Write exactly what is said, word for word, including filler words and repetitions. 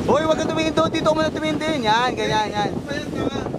Hoy, wag kang tumingin doon. Dito ka muna tumingin din. Yan, ganyan, yan.